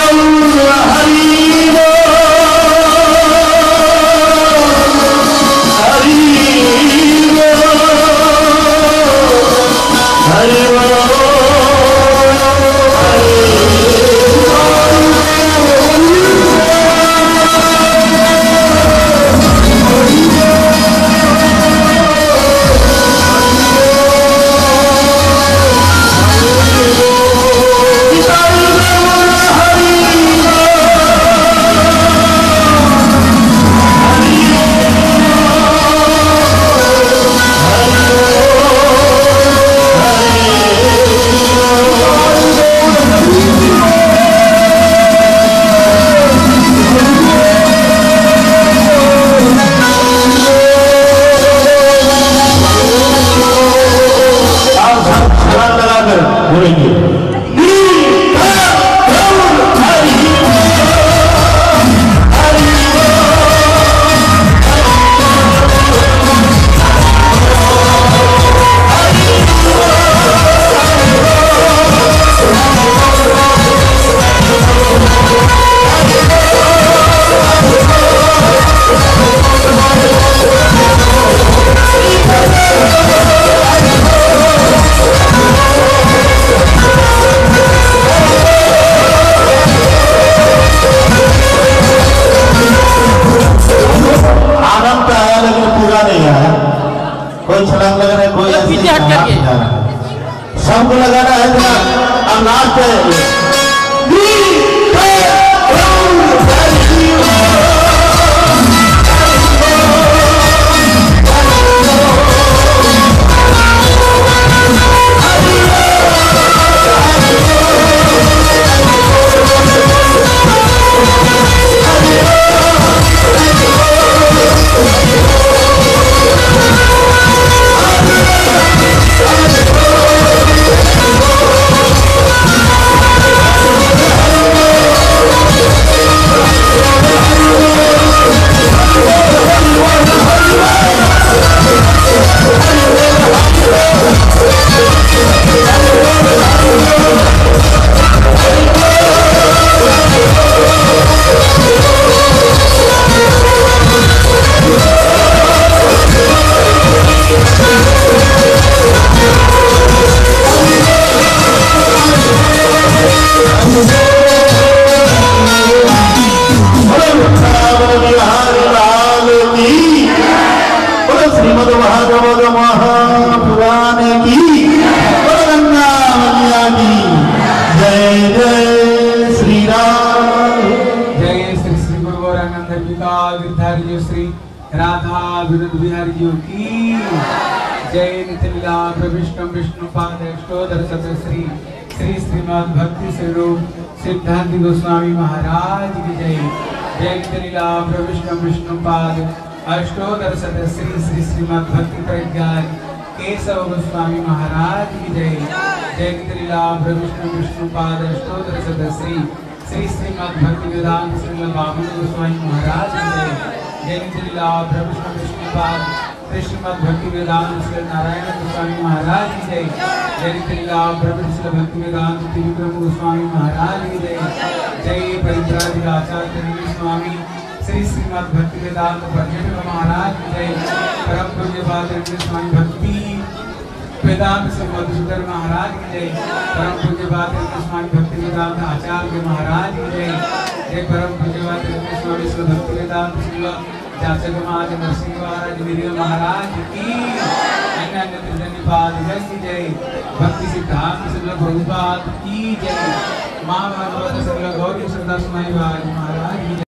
कोई छलांग लगा रहा है, कोई पीछे हट करके सबको लगाना है जरा। अब लास्ट है श्रीमद् भागवत महापुराण की गंगा मैया की जय। जय श्री राम। जय श्री श्री गुरु गौरांग गिरधारी श्री राधा विनोद बिहारी जी की जय। नित्य लीला प्रविष्टम विष्णु पाद अष्टोत्तर श्री श्री श्रीमद् भक्ति स्वरूप सिद्धांत गोस्वामी महाराज की जय। जय नित्य लीला प्रविष्टम विष्णु पाद अष्टोत्तर श्री श्री श्रीमद् भक्ति प्रज्ञान केशव गोस्वामी महाराज की जय। जय नित्य लीला प्रविष्णु विष्णु पाद अष्टोत्तर श्री श्री श्रीमद् भक्ति वेदांत श्रील बाबू गोस्वामी महाराज की जय। जय नित्य लीला प्रविष्णु विष्णु पाद श्रीमद् भक्ति वेदांत श्री नारायण गोस्वामी महाराज की जय। जय नित्य लीला प्रविष्णु भक्ति वेदांत त्रिविक्रम गोस्वामी महाराज की जय। जय परित्रादिक आचार्य स्वामी श्री श्रीमद् भक्ति वेदांत पर्यटक महाराज की जय। परम पूज्य पाद स्वामी भक्ति वेदांत से मधुसूदन महाराज की जय। परम पूज्य पाद स्वामी भक्ति वेदांत आचार्य महाराज की जय। जय परम पूज्य पाद स्वामी श्री भक्ति वेदांत श्री जाचक महाराज नरसिंह महाराज वीर महाराज की अन्य त्रिजनी पाद की जय। भक्ति सिद्धांत श्री प्रभुपाद की जय। मां भगवत श्री गौरी सदा महाराज की जय।